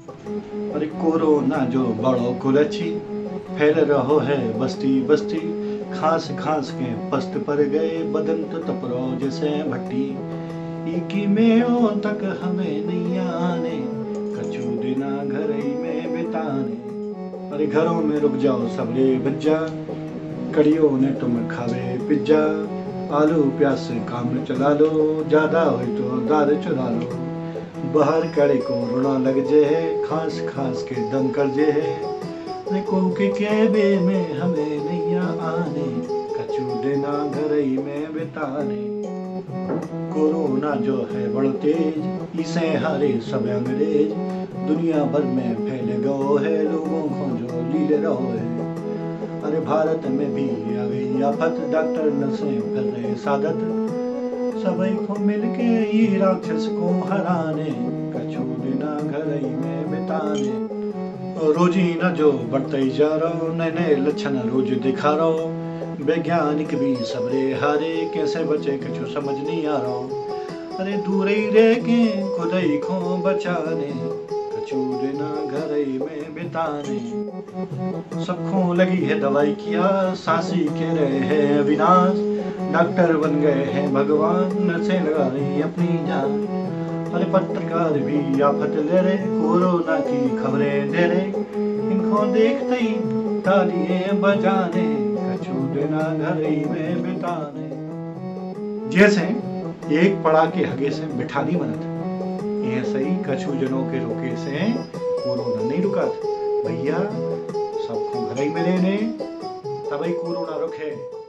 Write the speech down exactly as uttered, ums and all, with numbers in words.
अरे कोरोना जो बड़ो कुलच्छी फैल रहो है बस्ती बस्ती, खांस खांस के पस्त पर गए बदन तो तपरो जैसे भट्टी। इकी में ओ तक हमें नहीं आने, कछु दिना घर ही में बिताने। अरे घरों में रुक जाओ सबरे बच्चा, कड़ियों ने तुम खावे पिज्जा। आलू प्याज से काम चला लो, ज्यादा हो तो दाल चुरा लो। बाहर कड़े को रोना लग जे है, खांस खांस के दम कर जे है। को के कैबे में हमें नैया आने, कछु देना घर ही में बिताने। कोरोना जो है बड़ो तेज, इसे हारे सब अंग्रेज। दुनिया भर में फैल गयो है, लोगों को जो लीले रहो है। अरे भारत में भी आ गई आफत, डॉक्टर नर्सें कर रहे सादत। सभी को मिलके ये राक्षस को हराने, कछु दिना घर ही में बिताने। रोजी न जो बढ़ते ही जा रहो, नए नए लक्षण रोज दिखा रहो। वैज्ञानिक भी सबरे हारे, कैसे बचे कछु समझ नहीं आ रहा। अरे दूर ही रह के खुद ही को बचाने, कछु दिना घर ही में बिताने। सबको लगी है दवाई किया, सांसी के रहे हैं अविनाश। डॉक्टर बन गए हैं भगवान, नर्सें लगा रही अपनी जान। अरे पत्रकार भी आफत ले रहे, कोरोना की खबरें दे रहे। इनको देखते ही तालियां बजाने, कछु देना घर ही में बिताने। जैसे एक पड़ा के हगे से मिठा नहीं बनत, ये सही कछु जनों के रोके से कोरोना नहीं रुका था। भैया सबको घर ही में रहने, तभी कोरोना रुके।